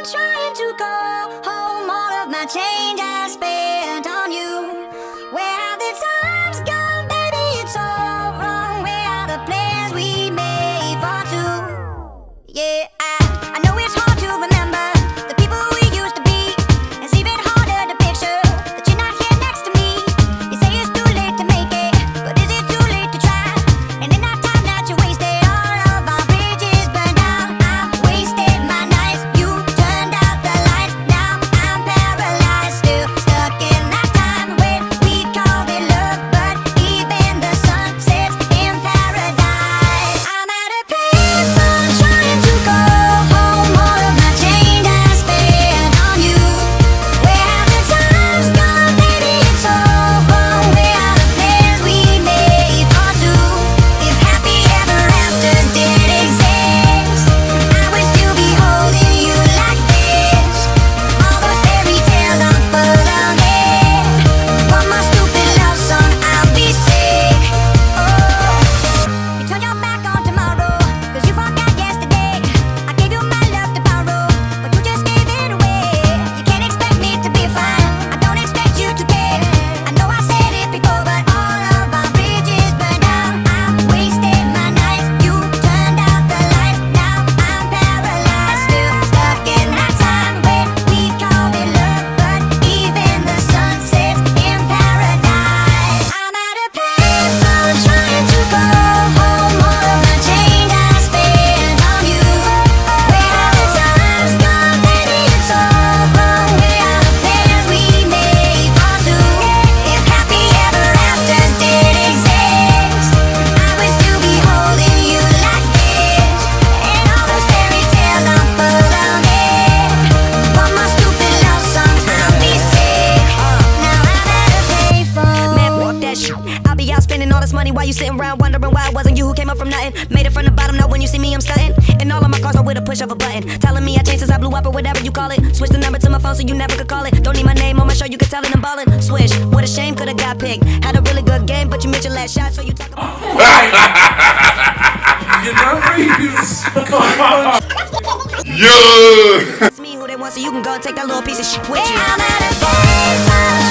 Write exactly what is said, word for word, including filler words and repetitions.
trying to go home. All of my change I spent on you. Where have the times gone, baby? It's all wrong. Where are the plans we made for two? Yeah, I, I know it's hard to remember the people we used to be. It's even harder to picture that you're not here next to me. You say it's too late to make it, but is it too late to try? And in that time that you wasted, all of our bridges burned out. I wasted my nights, you turned out the lights. Now I'm paralyzed, still stuck in that time when we called it love, but even the sun sets in paradise. I'm at a payphone trying to go home. All of my change I spent on you. Where have the times gone, baby? It's all wrong. Where are the plans we made for two? If happy ever afters did exist, I would still be holding you like this. All those fairy tales I'm full of it. One more stupid love song, I'll be sick. Oh, you turn your back on tomorrow, cause you forgot yesterday. I gave you my love to borrow, but you just gave it away. You can't expect me to be fine, I don't expect you to care. I know I said it before, but all of our bridges burned out. I wasted my nights, you turned out the lights. Now I'm paralyzed, still stuck in that time when we called it love, but even the sun sets in paradise. I'm at a payphone trying to go home. All of my change I spent on you. Where have the times gone, baby? It's all wrong. Where are the plans we made for two? If happy ever afters did exist, I would still be holding you like this. And all those fairy tales I'm full of it. One more stupid love song, I'll be sick. Now I'm at a payphone. Man, fuck that shit. I'll be out spending all this money while you sitting around wondering why it wasn't you who came up from nothing. Made it from the bottom, now when you see me I'm stunting. And all of my cars are with a push of a button, telling me I changed since I blew up or whatever you call it. Switch the number to my phone so you never could call it. Don't need my name on my show, you can tell it I'm ballin'. Swish, what a shame, could've got picked. Had a really good game, but you missed your last shot, so you talk about You know, Yeah. it's me who they want, so you can go and take that little piece of shit with you. I'm at a payphone